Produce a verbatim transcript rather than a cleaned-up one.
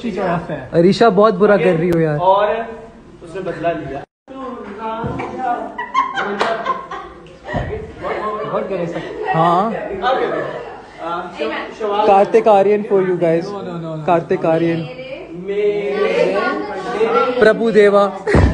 Switch off है। अरीशा बहुत बुरा कर रही हो यार। और उसने बदला लिया। हाँ Kartik Aaryan for you guys. Kartik Aaryan Prabhu देवा।